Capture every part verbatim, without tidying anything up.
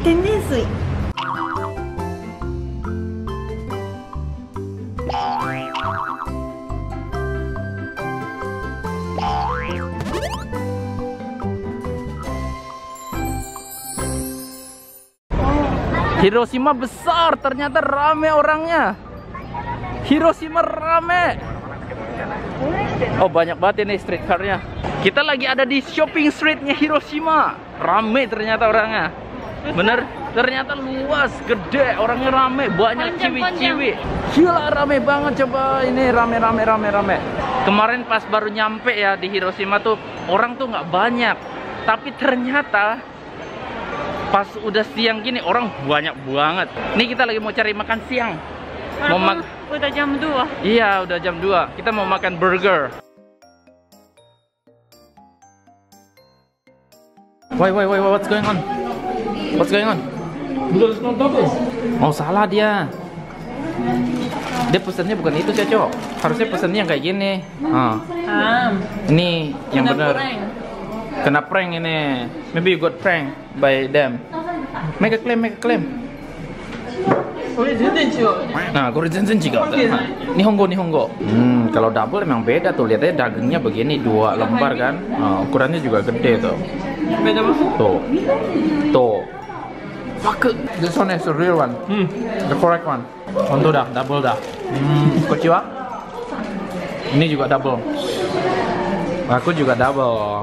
天然水。 Hiroshima besar, ternyata rame orangnya. Hiroshima rame. Oh, banyak banget ini street car-nya. Kita lagi ada di shopping street-nya Hiroshima. Rame ternyata orangnya. Bener, ternyata luas, gede, orangnya rame, banyak ciwi-ciwi. Gila, rame banget. Coba ini rame rame rame rame. Kemarin pas baru nyampe ya di Hiroshima tuh orang tuh nggak banyak. Tapi ternyata pas udah siang gini orang banyak banget. Nih kita lagi mau cari makan siang. Mau mak udah jam dua. Iya, udah jam dua. Kita mau makan burger. Wait, wait, wait, what's going on? What's going on? Oh, salah dia. Dia pesannya bukan itu, Caco. Harusnya pesannya yang kayak gini. Ah. Ini yang benar. Kena prank ini. Maybe you got prank by them. Make a claim, make a claim. Nah, Korean juga. Nihongo, Nihongo. Hmm, kalau double emang beda tuh. Lihat aja dagingnya begini, dua lembar kan. Oh, ukurannya juga gede tuh. Beda banget. Tuh. Tuh. Fuck. This one is the real one. Hmm. The correct one. Untuk dah, double dah. Hmm, kociwa. Ini juga double. Aku juga double.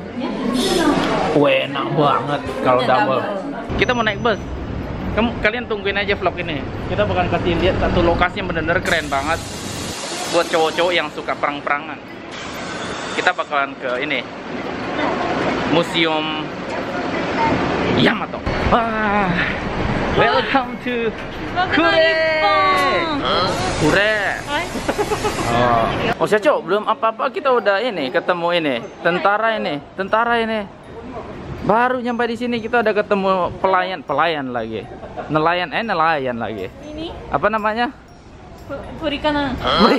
Wah, enak banget kalau double. Kita mau naik bus. Kamu, kalian tungguin aja vlog ini. Kita bakal kasih lihat satu lokasi yang bener-bener keren banget buat cowok-cowok yang suka perang-perangan. Kita bakalan ke ini, Museum Yamato. Wah, welcome to Kure. Kure. Oh, oh Caco, belum apa-apa kita udah ini ketemu ini tentara ini, tentara ini. Baru nyampe di sini kita udah ketemu pelayan, pelayan lagi, nelayan, eh nelayan lagi. Ini apa namanya? perikanan.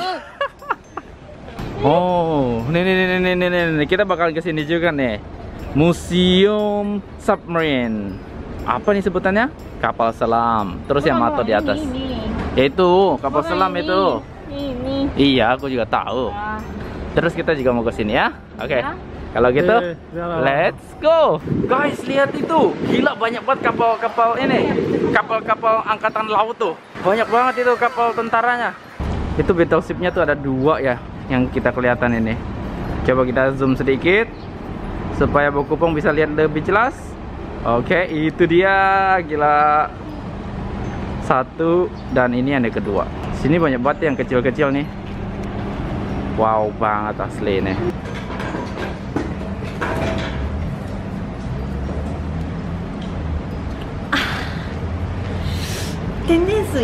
Oh, nih nih nih nih nih nih, kita bakal ke sini juga nih. Museum Submarine. Apa nih sebutannya? Kapal selam. Terus Yamato di atas. Yaitu kapal selam itu. Ini. Iya, aku juga tahu. Terus kita juga mau ke sini ya. Oke. Kalau gitu, let's go. Guys, lihat itu. Gila, banyak banget kapal-kapal ini. Kapal-kapal angkatan laut tuh. Banyak banget itu kapal tentaranya. Itu battleship-nya tuh ada dua ya yang kita kelihatan ini. Coba kita zoom sedikit supaya Bokupong bisa lihat lebih jelas. Oke, itu dia. Gila. Satu dan ini yang kedua. Sini banyak banget yang kecil-kecil nih. Wow banget asli nih. Tendensui.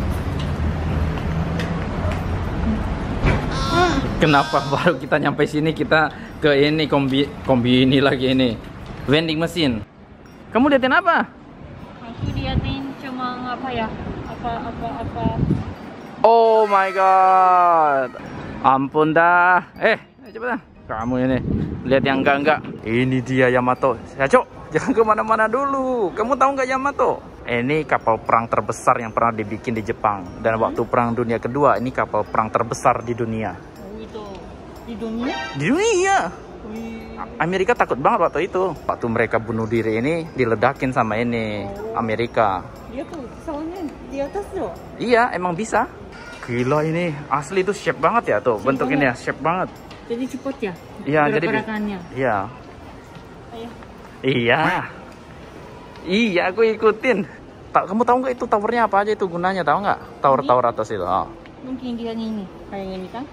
Kenapa baru kita nyampe sini kita ke ini kombi kombi ini lagi ini vending mesin. Kamu liatin apa? Aku liatin cuma apa ya? Apa apa apa. Oh my god. Ampun dah. Eh, coba dah. Kamu ini lihat yang enggak-enggak. Ini dia Yamato. Ya, Cok, jangan kemana-mana dulu. Kamu tahu nggak Yamato? Ini kapal perang terbesar yang pernah dibikin di Jepang. Dan waktu Perang Dunia Kedua, ini kapal perang terbesar di dunia. Oh, itu di dunia? Di dunia. Wih. Amerika takut banget waktu itu. Waktu mereka bunuh diri ini diledakin sama ini Amerika. Dia tuh soalnya di atas loh. Iya, emang bisa. Gila ini asli itu shape banget ya tuh, bentuk ini ya shape banget. Jadi cepat ya? Iya, jadi gerakannya. Iya. Ayah. Iya. Iya, aku ikutin. Tak, kamu tahu nggak itu towernya apa aja itu gunanya? Tahu nggak? Tower-tower atas itu. Oh. Mungkin dia ini kayak ini kan?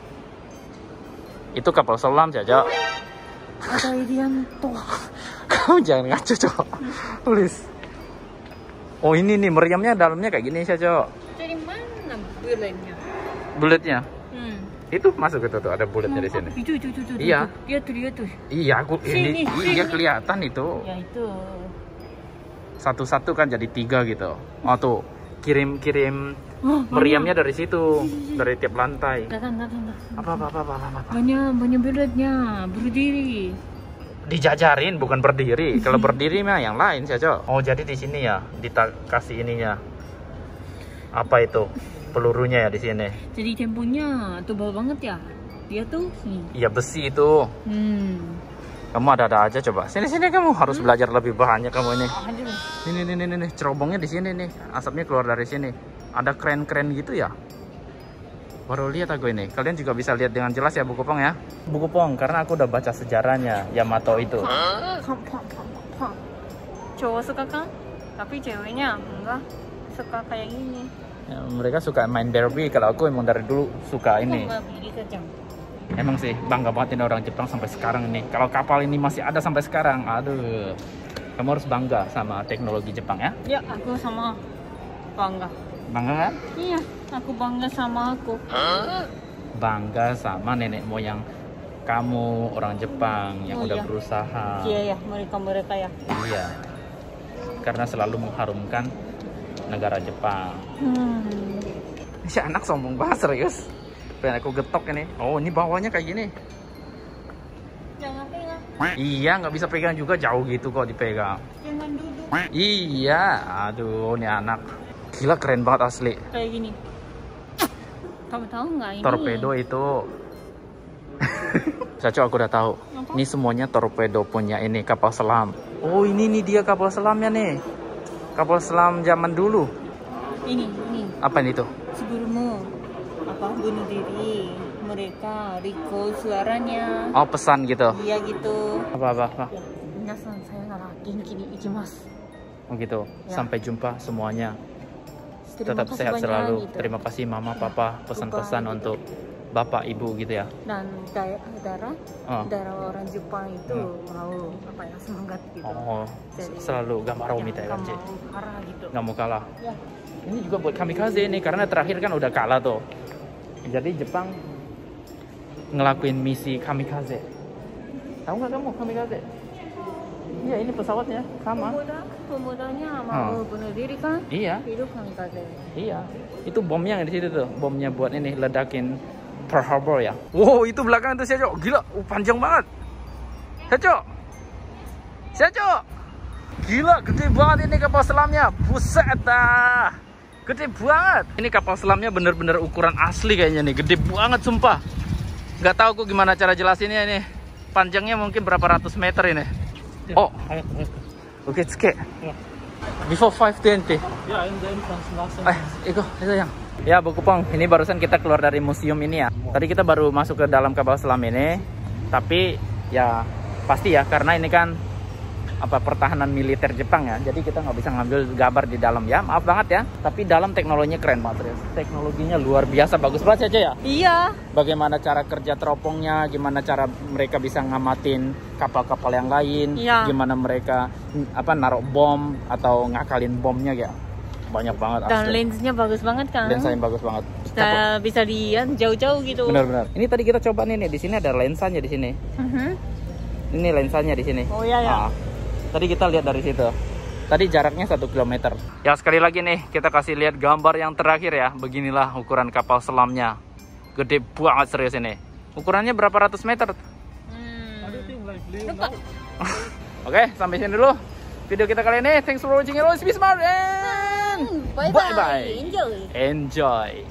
Itu kapal selam saja. Ada Irianto. Kamu jangan ngaco, Cok. Please. Oh, ini nih meriamnya dalamnya kayak gini saja. Dari mana bulatnya? Bulatnya? Hmm. Itu masuk itu tuh ada bulatnya di sini. Itu itu itu. Iya. Dia tuh dia tuh. Iya, aku ini Sini, iya sini. kelihatan itu. Ya itu. Satu-satu kan jadi tiga gitu. Oh tuh, kirim-kirim Oh, meriamnya dari situ, dari tiap lantai. Datang datang datang. Apa apa apa apa apa. apa. Banyak banyak bulatnya berdiri. dijajarin, bukan berdiri. Kalau berdiri mah yang lain sih, Cok. Oh, jadi di sini ya, dikasih ininya. Apa itu? Pelurunya ya di sini. Jadi temponya tebal banget ya. Dia tuh sini. Iya, besi itu. Hmm. Kamu ada-ada aja coba. Sini-sini kamu harus hmm? belajar lebih banyak kamu ini. Aduh. Ini nih nih nih, cerobongnya di sini nih. Asapnya keluar dari sini. Ada keren-keren gitu ya. Baru lihat aku ini. Kalian juga bisa lihat dengan jelas ya, Bu Kupong ya. Bu Kupong, karena aku udah baca sejarahnya Yamato itu. Cowok suka kan? Tapi ceweknya enggak suka kayak gini. Ya, mereka suka main Barbie. Kalau aku emang dari dulu suka ini. Emang sih bangga banget ini orang Jepang sampai sekarang ini. Kalau kapal ini masih ada sampai sekarang, aduh. Kamu harus bangga sama teknologi Jepang ya. Ya, aku sama bangga. Bangga kan? Iya, aku bangga sama aku. Bangga sama nenek moyang kamu, orang Jepang yang oh, udah iya. berusaha. Iya ya, mereka-mereka ya. Iya. Karena selalu mengharumkan negara Jepang. Hmm. Si anak sombong banget, serius. Pengen aku getok ini. Oh, ini bawahnya kayak gini. Jangan pegang. Iya, nggak bisa pegang juga, jauh gitu kok dipegang. Jangan duduk. Iya, aduh, ini anak. Gila, keren banget asli. Kayak gini. Kamu tahu nggak ini? Torpedo itu. Caco, aku udah tahu. Apa? Ini semuanya torpedo punya ini kapal selam. Oh, ini nih dia kapal selamnya nih. Kapal selam zaman dulu. Ini, ini. Apa ini tuh? Sebelummu apa bunuh diri mereka, recall suaranya. Oh, pesan gitu. Iya gitu. Apa apa apa. Minasan sayonara, genki ni ikimasu. Oh gitu. Ya. Sampai jumpa semuanya. Terima Tetap kasih sehat banyak, selalu. gitu. Terima kasih mama, papa, pesan-pesan Lupa, untuk bapak, ibu gitu ya. Dan da- darah, Oh. darah orang Jepang itu mau apa ya, semangat gitu. Oh, Jadi, selalu gamaro ya, mitai nggak kanji. mau kalah gitu. Nggak mau kalah. Ya. Ini juga buat kamikaze nih, karena terakhir kan udah kalah tuh. Jadi Jepang ngelakuin misi kamikaze. Tahu nggak kamu kamikaze? Iya, ini pesawatnya sama. Pemuda, pemudanya mau Oh. bunuh diri kan? Iya, Hidup kamikaze. iya. Itu bomnya yang di situ tuh, bomnya buat ini ledakin Pearl Harbor ya. Wow, itu belakang tuh Syaco. Gila, uh, panjang banget. Syaco. Syaco. Gila, gede banget ini kapal selamnya. Buset dah. Gede banget. Ini kapal selamnya bener-bener ukuran asli kayaknya nih. Gede banget sumpah. Nggak tahu aku gimana cara jelasinnya ini. Panjangnya mungkin berapa ratus meter ini. Oh, oke, oke. Before five twenty. Ya, in the entrance last. Eh, itu, itu yang. Ya, Bu Kupong, ini barusan kita keluar dari museum ini ya. Tadi kita baru masuk ke dalam kapal selam ini. Tapi ya pasti ya, karena ini kan apa pertahanan militer Jepang ya. Jadi kita nggak bisa ngambil gambar di dalam ya. Maaf banget ya. Tapi dalam teknologinya keren banget, serius. Teknologinya luar biasa, bagus banget aja ya. Iya. Bagaimana cara kerja teropongnya, gimana cara mereka bisa ngamatin kapal-kapal yang lain, Iya. gimana mereka apa naruh bom atau ngakalin bomnya ya. Banyak banget Dan asli. lensnya bagus banget kan? Lensa yang bagus banget. Bisa, bisa dilihat jauh-jauh gitu. Benar-benar. Ini tadi kita coba nih, nih di sini ada lensanya di sini. Mhm. Ini lensanya di sini. Oh iya ya. Nah, tadi kita lihat dari situ. Tadi jaraknya satu kilometer. Ya sekali lagi nih kita kasih lihat gambar yang terakhir ya. Beginilah ukuran kapal selamnya. Gede banget serius ini. Ukurannya berapa ratus meter? Hmm. Oke, sampai sini dulu video kita kali ini. Thanks for watching. Always be smart and Bye bye bye. bye. Enjoy. Enjoy.